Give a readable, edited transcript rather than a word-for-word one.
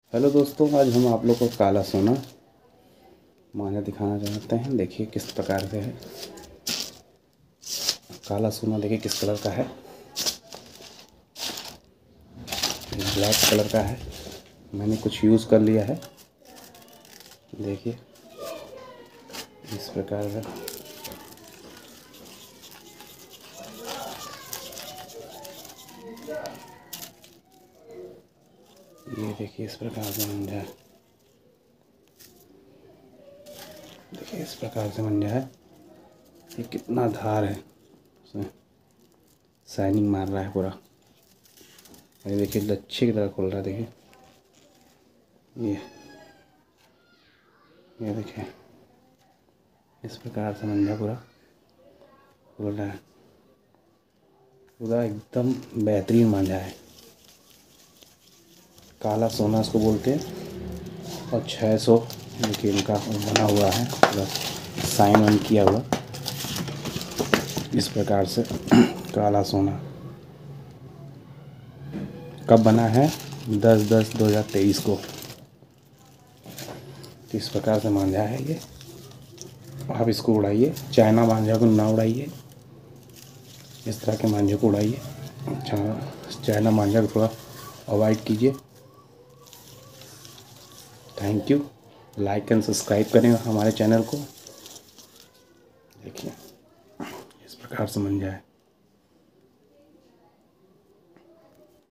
Hello दोस्तों, आज हम आप लोग को काला सोना मांझा दिखाना चाहते हैं। देखिए किस प्रकार से है काला सोना। देखिए किस कलर का है, ब्लैक कलर का है। मैंने कुछ यूज़ कर लिया है। देखिए इस प्रकार से ये देखिए इस प्रकार से मंजा। देखिए इस प्रकार से मंजा है। ये कितना धार है, उसमें शाइनिंग मार रहा है पूरा। ये देखिए लच्छे की तरह खोल रहा है। देखिए ये देखिए इस प्रकार से मंजा पूरा खोल रहा है। पूरा एकदम बेहतरीन मांझा है। काला सोना इसको बोलते हैं। और 600 देखिए इनका बना हुआ है, पूरा साइन ऑन किया हुआ इस प्रकार से। काला सोना कब बना है? 10/10/2023 को। तो इस प्रकार से मांझा है ये। आप इसको उड़ाइए, चाइना मांझा को ना उड़ाइए, इस तरह के मांझे को उड़ाइए। चाइना मांझा को थोड़ा अवॉइड कीजिए। Thank you. Like and subscribe करें हमारे चैनल को। देखिए इस प्रकार से मंझा है।